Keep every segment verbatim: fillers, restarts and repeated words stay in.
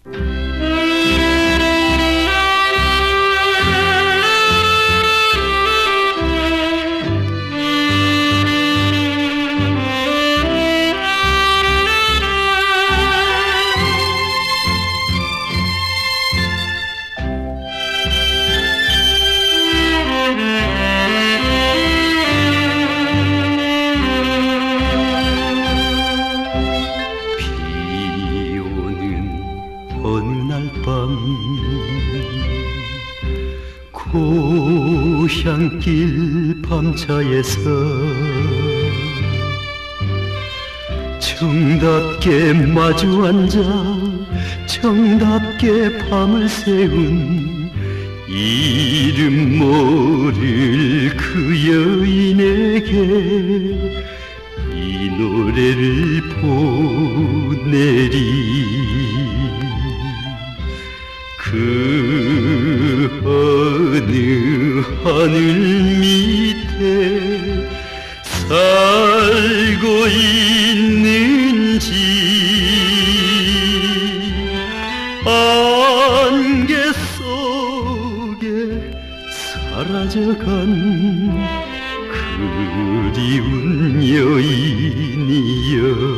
고향길 밤차에서 정답게 마주 앉아 정답게 밤을 새운 이름 모를 그 여인에게 이 노래를 보내리. 그 어느 하늘 밑에 살고 있는지 안개 속에 사라져간 그리운 여인이여.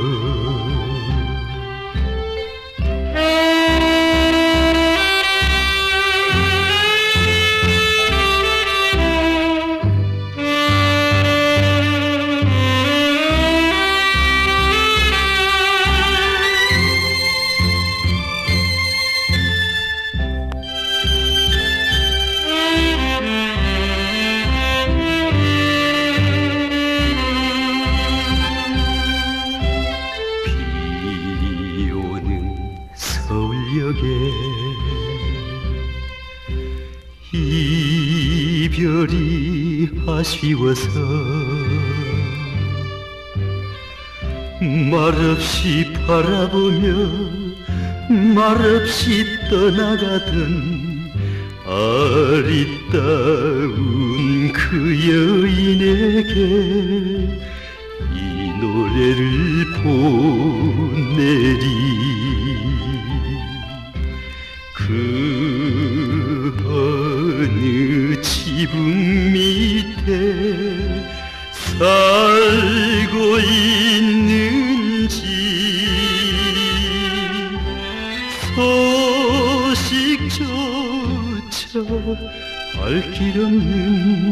이별이 아쉬워서 말없이 바라보며 말없이 떠나가던 아리따운 그 여인에게 이 노래를 보내리. 그 어느 지붕 밑에 살고 있는지 소식조차 알 길 없는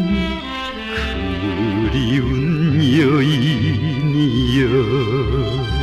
그리운 여인이여.